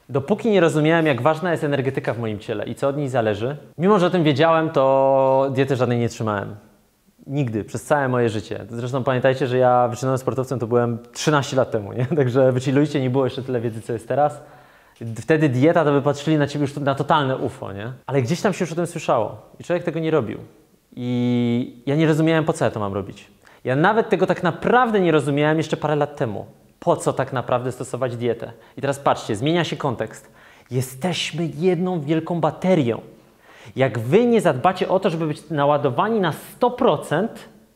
Dopóki nie rozumiałem, jak ważna jest energetyka w moim ciele i co od niej zależy, mimo że o tym wiedziałem, to diety żadnej nie trzymałem. Nigdy, przez całe moje życie. Zresztą pamiętajcie, że ja wyczynowym sportowcem to byłem 13 lat temu, nie? Także wychillujcie, nie było jeszcze tyle wiedzy, co jest teraz. Wtedy dieta to by patrzyli na ciebie już na totalne UFO, nie? Ale gdzieś tam się już o tym słyszało i człowiek tego nie robił. I ja nie rozumiałem, po co ja to mam robić. Ja nawet tego tak naprawdę nie rozumiałem jeszcze parę lat temu. Po co tak naprawdę stosować dietę? I teraz patrzcie, zmienia się kontekst. Jesteśmy jedną wielką baterią. Jak wy nie zadbacie o to, żeby być naładowani na 100%,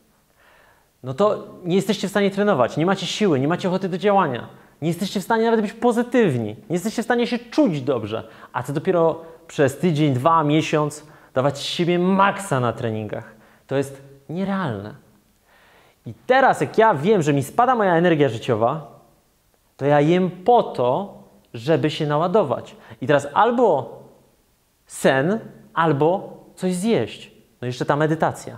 no to nie jesteście w stanie trenować, nie macie siły, nie macie ochoty do działania. Nie jesteście w stanie nawet być pozytywni, nie jesteście w stanie się czuć dobrze. A co dopiero przez tydzień, 2, miesiąc dawać z siebie maksa na treningach. To jest nierealne. I teraz jak ja wiem, że mi spada moja energia życiowa, to ja jem po to, żeby się naładować. I teraz albo sen, albo coś zjeść. No jeszcze ta medytacja.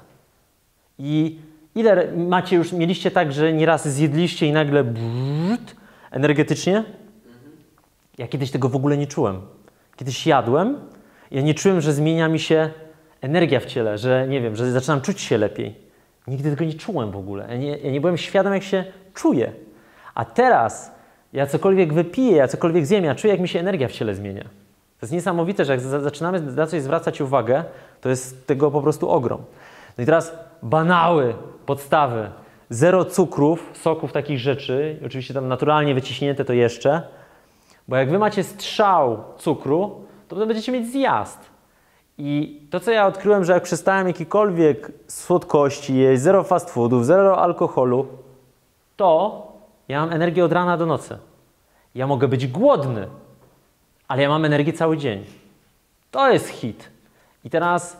I ile mieliście tak, że nieraz zjedliście i nagle energetycznie? Ja kiedyś tego w ogóle nie czułem. Kiedyś jadłem, ja nie czułem, że zmienia mi się energia w ciele, że nie wiem, że zaczynam czuć się lepiej. Nigdy tego nie czułem w ogóle. Ja nie byłem świadom, jak się czuję. A teraz ja cokolwiek wypiję, ja cokolwiek zjem, ja czuję, jak mi się energia w ciele zmienia. To jest niesamowite, że jak zaczynamy na coś zwracać uwagę, to jest tego po prostu ogrom. No i teraz banały, podstawy. 0 cukrów, soków, takich rzeczy. Oczywiście tam naturalnie wyciśnięte to jeszcze. Bo jak wy macie strzał cukru, to potem będziecie mieć zjazd. I to, co ja odkryłem, że jak przestałem jakiekolwiek słodkości jeść, 0 fast foodów, 0 alkoholu, to ja mam energię od rana do nocy. Ja mogę być głodny, ale ja mam energię cały dzień. To jest hit. I teraz,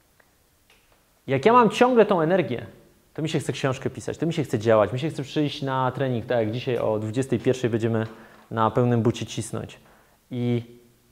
jak ja mam ciągle tą energię, to mi się chce książkę pisać, to mi się chce działać, mi się chce przyjść na trening, tak jak dzisiaj o 21 będziemy na pełnym bucie cisnąć. I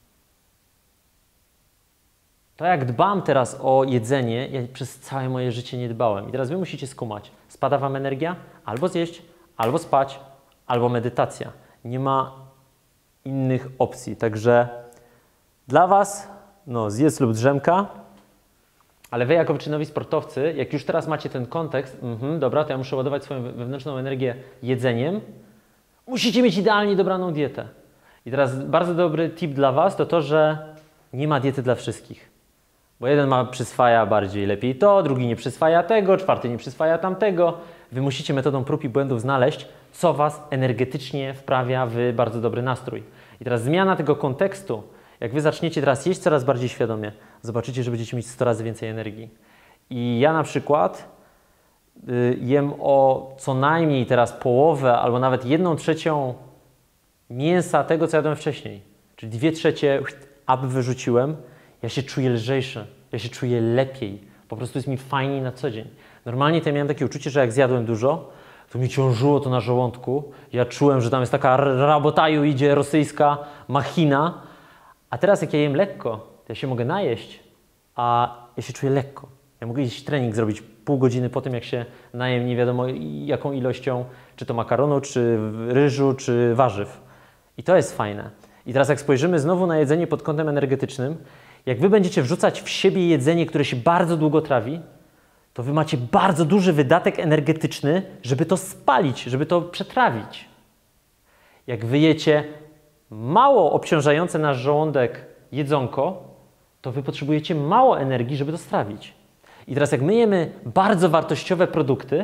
to jak dbam teraz o jedzenie, ja przez całe moje życie nie dbałem. I teraz wy musicie skumać. Spada wam energia? Albo zjeść, albo spać, albo medytacja. Nie ma innych opcji. Także dla was zjedz lub drzemka, ale wy jako wyczynowi sportowcy, jak już teraz macie ten kontekst, dobra, to ja muszę ładować swoją wewnętrzną energię jedzeniem, musicie mieć idealnie dobraną dietę. I teraz bardzo dobry tip dla was to to, że nie ma diety dla wszystkich. Bo jeden przyswaja bardziej lepiej to, drugi nie przyswaja tego, czwarty nie przyswaja tamtego. Wy musicie metodą prób i błędów znaleźć, co was energetycznie wprawia w bardzo dobry nastrój. I teraz zmiana tego kontekstu, jak wy zaczniecie teraz jeść coraz bardziej świadomie, zobaczycie, że będziecie mieć 100 razy więcej energii. I ja na przykład jem o co najmniej teraz połowę albo nawet 1/3 mięsa tego, co jadłem wcześniej. Czyli 2/3 up wyrzuciłem. Ja się czuję lżejszy, ja się czuję lepiej. Po prostu jest mi fajniej na co dzień. Normalnie to ja miałem takie uczucie, że jak zjadłem dużo, to mi ciążyło to na żołądku. Ja czułem, że tam jest taka rabotaju idzie rosyjska machina. A teraz jak ja jem lekko, to ja się mogę najeść, a ja się czuję lekko. Ja mogę iść trening zrobić pół godziny po tym, jak się najem nie wiadomo jaką ilością, czy to makaronu, czy ryżu, czy warzyw. I to jest fajne. I teraz jak spojrzymy znowu na jedzenie pod kątem energetycznym, jak wy będziecie wrzucać w siebie jedzenie, które się bardzo długo trawi, to wy macie bardzo duży wydatek energetyczny, żeby to spalić, żeby to przetrawić. Jak wy jecie mało obciążające nasz żołądek jedzonko, to wy potrzebujecie mało energii, żeby to strawić. I teraz jak my jemy bardzo wartościowe produkty,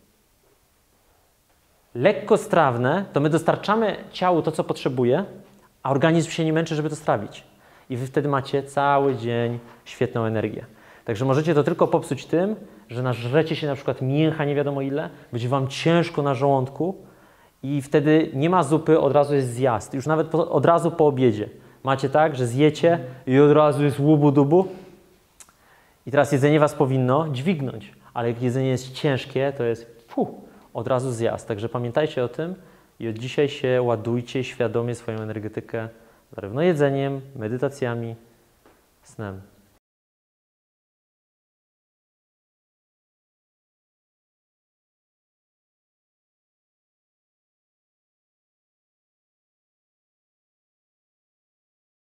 lekkostrawne, to my dostarczamy ciału to, co potrzebuje, a organizm się nie męczy, żeby to strawić. I wy wtedy macie cały dzień świetną energię. Także możecie to tylko popsuć tym, że nażrecie się na przykład mięcha nie wiadomo ile, będzie wam ciężko na żołądku i wtedy nie ma zupy, od razu jest zjazd. Już nawet od razu po obiedzie. Macie tak, że zjecie i od razu jest łubu-dubu. I teraz jedzenie was powinno dźwignąć, ale jak jedzenie jest ciężkie, to jest od razu zjazd. Także pamiętajcie o tym i od dzisiaj się ładujcie świadomie swoją energetykę zarówno jedzeniem, medytacjami, snem.